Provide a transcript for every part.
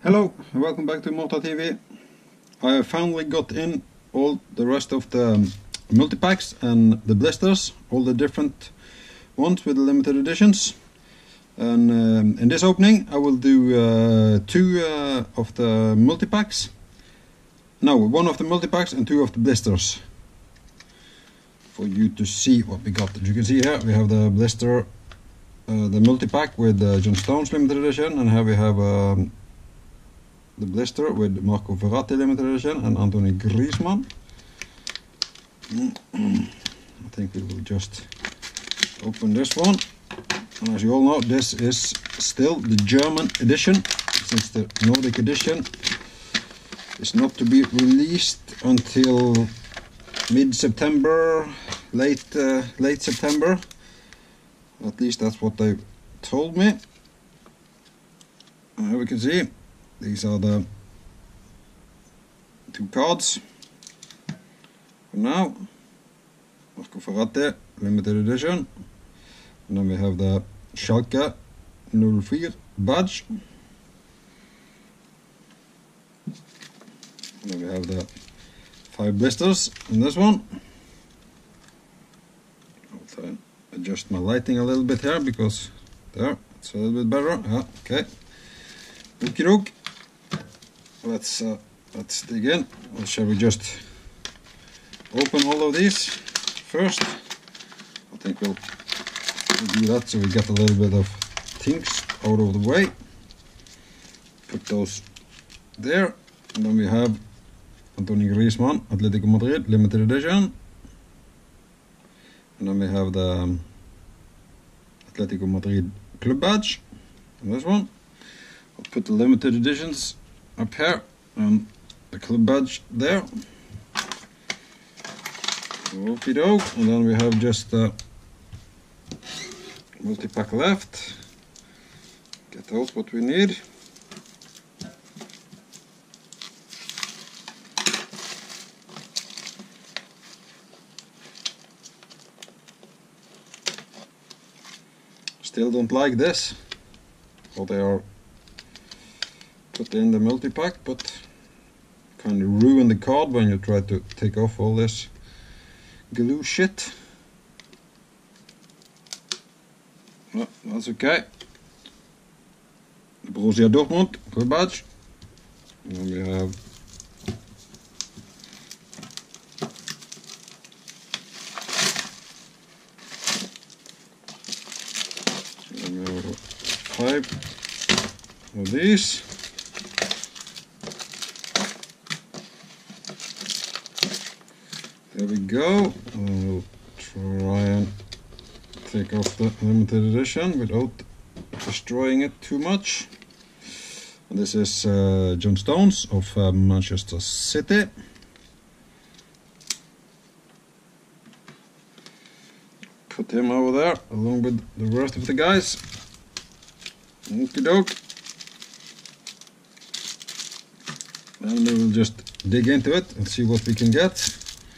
Hello and welcome back to Mortar TV. I have finally got in all the rest of the multi-packs and the blisters, all the different ones with the limited editions. And in this opening I will do two of the multi-packs. No, one of the multi-packs and two of the blisters, for you to see what we got. As you can see here, we have the blister, the multi-pack with John Stones limited edition, and here we have the blister with Marco Verratti limited edition and Anthony Griezmann. I think we will just open this one. And as you all know, this is still the German edition, since the Nordic edition is not to be released until mid-September, late September. At least that's what they told me. Here we can see these are the two cards for now. Marco Verratti limited edition, and then we have the Schalke 04 badge, and then we have the 5 blisters in this one. I'll try and adjust my lighting a little bit here, because there, it's a little bit better. Yeah, okay. Okie doke. Let's dig in. Or shall we just open all of these first? I think we'll do that so we get a little bit of things out of the way. Put those there, and then we have Anthony Griezmann, Atletico Madrid limited edition, and then we have the Atletico Madrid club badge in this one. I'll put the limited editions up here and the club badge there. Okie doke. And then we have just the multi-pack left. Get out what we need. Still don't like this, how they are put in the multi-pack, but kind of ruin the card when you try to take off all this glue shit. Well, that's okay. The Borussia Dortmund club badge, and then we have five of these. There we go. We'll try and take off the limited edition without destroying it too much. And this is John Stones of Manchester City. Put him over there along with the rest of the guys. Okie doke. And then we'll just dig into it and see what we can get.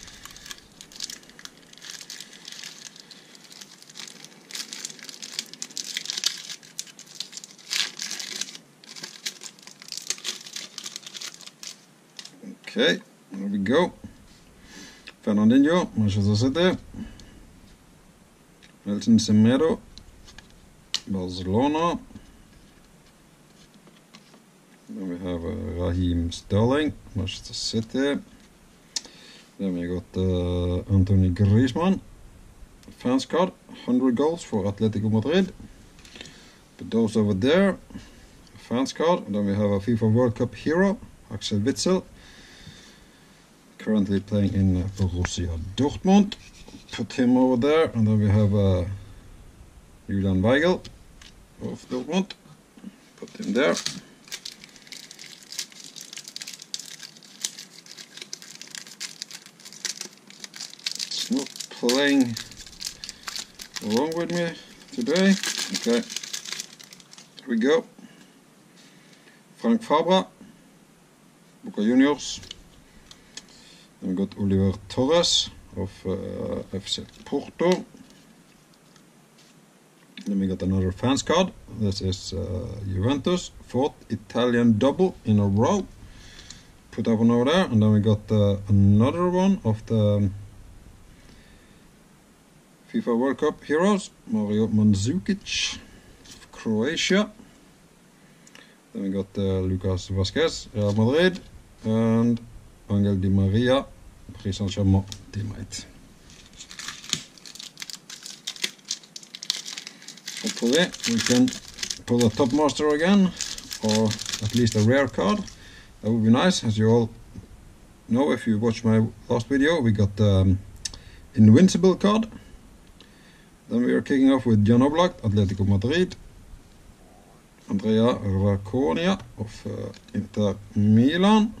Okay, there we go. Fernandinho, Manchester City. Nelson Semedo, Barcelona. Then we have Raheem Sterling, Manchester City. Then we got Anthony Griezmann, fans card, 100 goals for Atletico Madrid. Put those over there, fans card. And then we have a FIFA World Cup hero, Axel Witsel, currently playing in Borussia Dortmund. Put him over there. And then we have Julian Weigl of Dortmund. Put him there. It's not playing along with me today. Okay, here we go. Frank Fabra, Boca Juniors. Then we got Oliver Torres of FC Porto. Then we got another fans card. This is Juventus, 4th Italian double in a row. Put that one over there. And then we got another one of the FIFA World Cup heroes, Mario Mandzukic of Croatia. Then we got Lucas Vazquez, Real Madrid, and Angel Di Maria, Paris Saint-Germain teammate. Hopefully we can pull a top master again, or at least a rare card. That would be nice. As you all know, if you watched my last video, we got the Invincible card. Then we are kicking off with Jan Oblak, Atletico Madrid, Andrea Raconia of Inter Milan.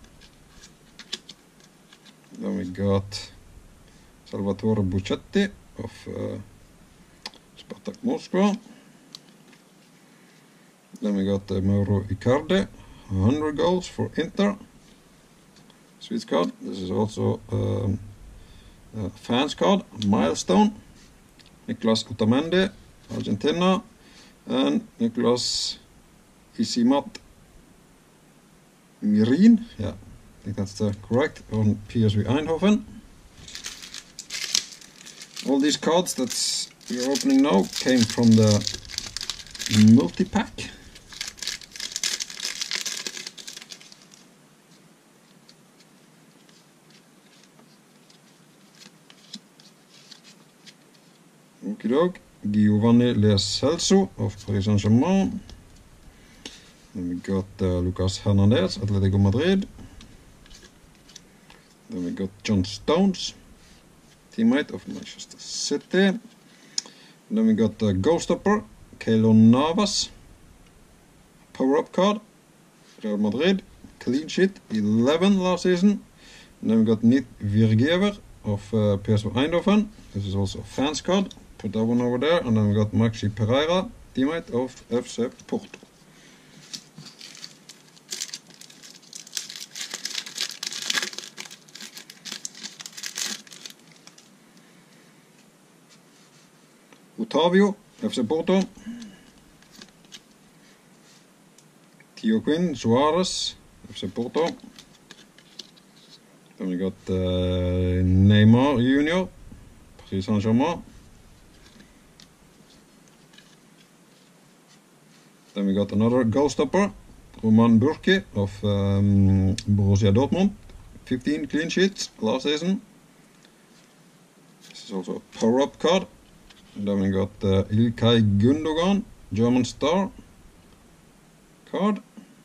Then we got Salvatore Buccetti of Spartak Moscow. Then we got Mauro Icardi, 100 goals for Inter. Sweet card. This is also a fans card, milestone. Nicolas Otamendi, Argentina, and Nicolas Isimat Mirin, yeah, I think that's correct, on PSV Eindhoven. All these cards that we're opening now came from the multi-pack. Okey-doke. Giovanni Lo Celso of Paris Saint-Germain. Then we got Lucas Hernandez, Atletico Madrid. Then we got John Stones, teammate of Manchester City. And then we got goal stopper, Keylor Navas, power-up card, Real Madrid, clean sheet, 11 last season. And then we got Nit Virgever of PSV Eindhoven. This is also a fans card. Put that one over there. And then we got Maxi Pereira, teammate of FC Porto. Otavio, FC Porto. Theo Quinn, Suarez, FC Porto. Then we got Neymar Jr., Paris Saint-Germain. Then we got another goal stopper, Roman Burki of Borussia Dortmund. 15 clean sheets last season. This is also a power-up card. And then we got Ilkay Gundogan, German star card.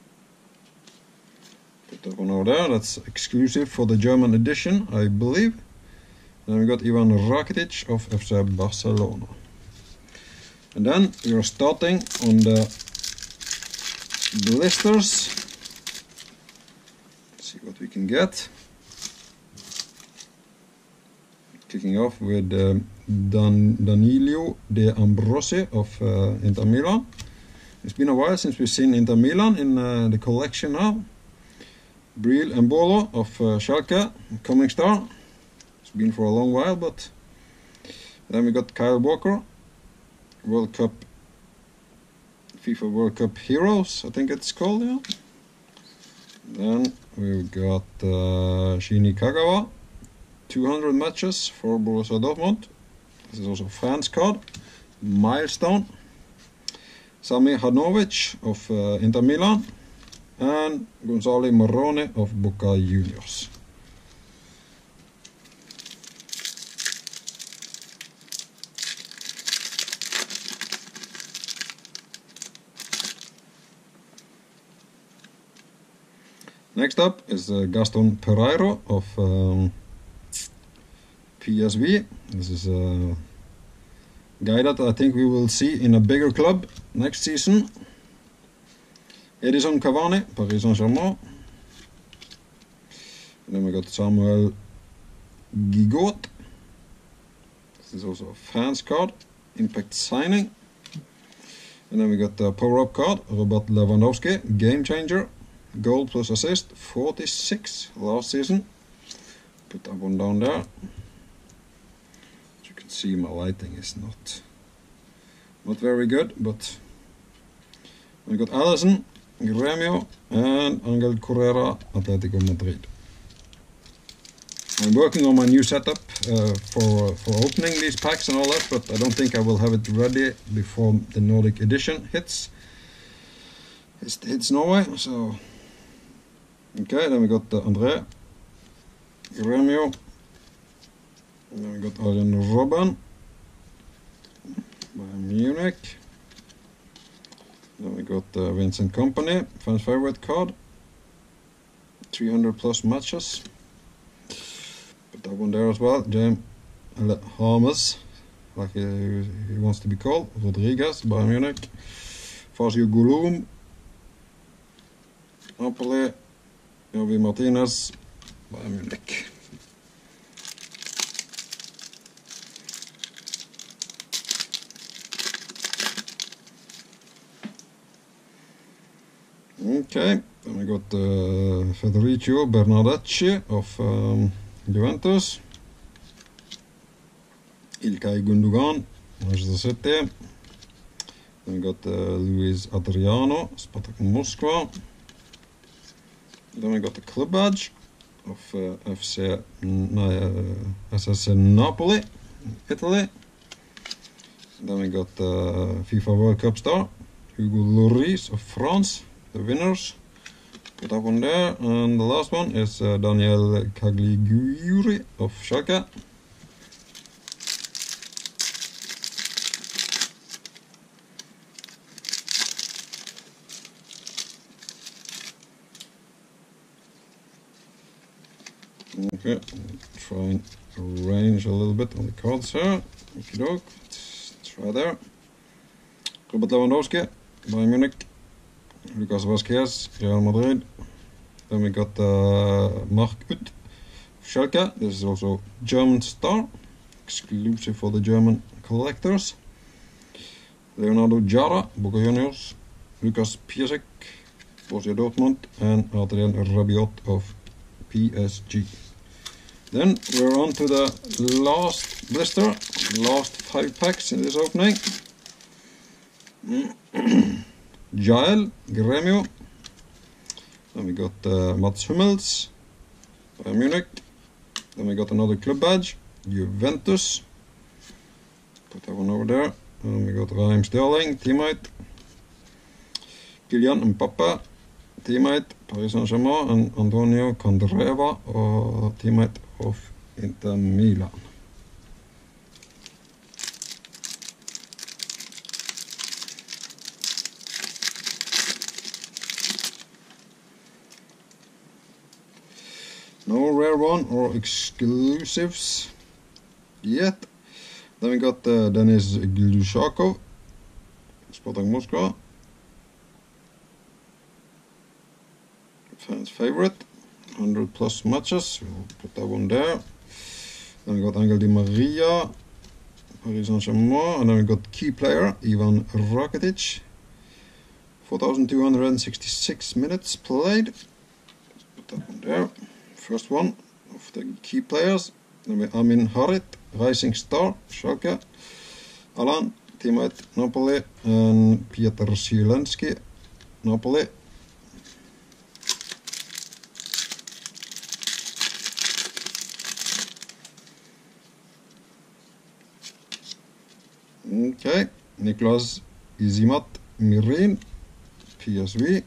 Put that one over there. That's exclusive for the German edition, I believe. And then we got Ivan Rakitic of FC Barcelona. And then we are starting on the blisters. Let's see what we can get. Kicking off with Danilo De Ambrosi of Inter Milan. It's been a while since we've seen Inter Milan in the collection now. Breel Embolo of Schalke, coming star. It's been for a long while, but then we got Kyle Walker, World Cup, FIFA World Cup Heroes, I think it's called, yeah. Then we've got Shinji Kagawa, 200 matches for Borussia Dortmund. This is also a fans card, milestone. Sami Hadnovic of Inter Milan, and Gonzalo Marrone of Boca Juniors. Next up is Gaston Pereiro of PSV. This is a guy that I think we will see in a bigger club next season. Edison Cavani, Paris Saint-Germain. And then we got Samuel Gigot. This is also a fans card, impact signing. And then we got the power-up card, Robert Lewandowski, game changer. Goal plus assist, 46 last season. Put that one down there. As you can see, my lighting is not not very good, but we got Alisson, Gremio, and Angel Correa, Atletico Madrid. I'm working on my new setup for opening these packs and all that, but I don't think I will have it ready before the Nordic edition hits Norway. So okay, then we got André, Gremio, and then we got Arjen Robben, Bayern Munich. Then we got Vincent Kompany, fans favorite card, 300 plus matches. Put that one there as well. James Hames, like he wants to be called. Rodriguez, Bayern Munich. Fazio Gouloum, Napoli. Javi Martinez, Bayern Munich. Okay, then we got Federico Bernardeschi of Juventus, Ilkay Gundogan, Manchester City. Then we got Luis Adriano, Spartak Moscow. Then we got the club badge of SSC Napoli, Italy. Then we got FIFA World Cup star, Hugo Lloris of France, the winners. Put that one there. And the last one is Daniel Caligiuri of Schalke. Okay, try and arrange a little bit on the cards here. Okie doke, let's try there. Robert Lewandowski, Bayern Munich. Lucas Vazquez, Real Madrid. Then we got Mark Uth, Schalke. This is also German star, exclusive for the German collectors. Leonardo Jara, Boca Juniors. Lucas Piasek, Borussia Dortmund, and Adrien Rabiot of PSG. Then we're on to the last blister, last 5 packs in this opening. Jael, Gremio. Then we got Mats Hummels, Bayern Munich. Then we got another club badge, Juventus. Put that one over there. And we got Raheem Sterling, teammate. Kylian Mbappe, teammate, Paris Saint-Germain, and Antonio Candreva, teammate of Inter Milan. No rare one or exclusives yet. Then we got Denis Glushakov, Spartak Moscow. Fans favorite, 100 plus matches. We'll put that one there. Then we got Angel Di Maria, Paris Saint-Germain. And then we got key player, Ivan Rakitic, 4,266 minutes played. Let's put that one there. First one of the key players. Then we Amin Harit, Rising Star, Schalke. Alan, teammate, Napoli. And Piotr Zielinski, Napoli. Okay, Niklas Izimat Mirin, PSV.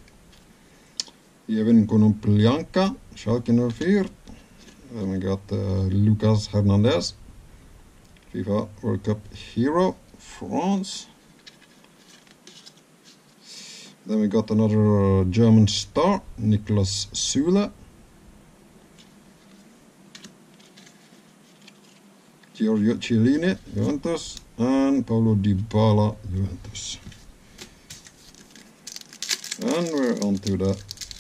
Jevin Konoplyanka, Schalke 04. Then we got Lucas Hernandez, FIFA World Cup hero, France. Then we got another German star, Niklas Süle. Giorgio Chiellini, Juventus, and Paulo Dybala, Juventus. And we're on to the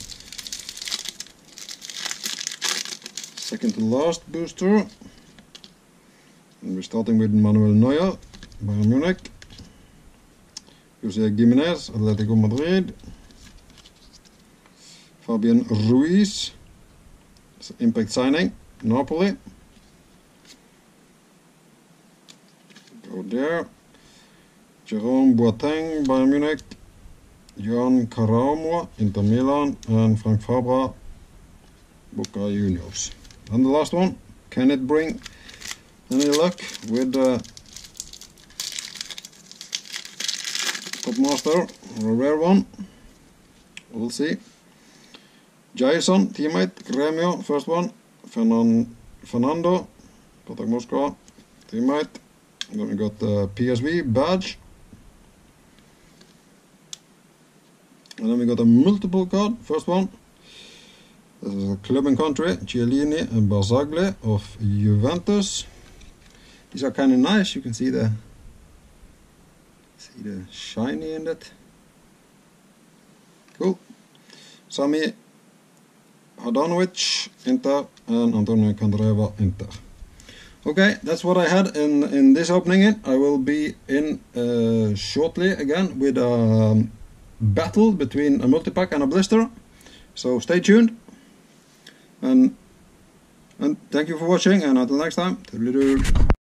second to last booster. And we're starting with Manuel Neuer, Bayern Munich. Jose Gimenez, Atletico Madrid. Fabian Ruiz, impact signing, Napoli. Go there. Jerome Boateng, Bayern Munich, Jan Karamoa, Inter Milan, and Frank Fabra, Boca Juniors. And the last one, can it bring any luck with the Top Master, or a rare one? We'll see. Jason, teammate, Gremio, first one. Fernando, Spartak Moscow, teammate. Then we got the PSV badge. And then we got a multiple card, first one. This is a club and country, Chiellini and Barzagli of Juventus. These are kind of nice, you can see the shiny in it. Cool. Sami Hadanovic, Inter, and Antonio Candreva, Inter. Okay, that's what I had in this opening. I will be in shortly again with a battle between a multipack and a blister. So stay tuned. And thank you for watching, and until next time, toodaloo.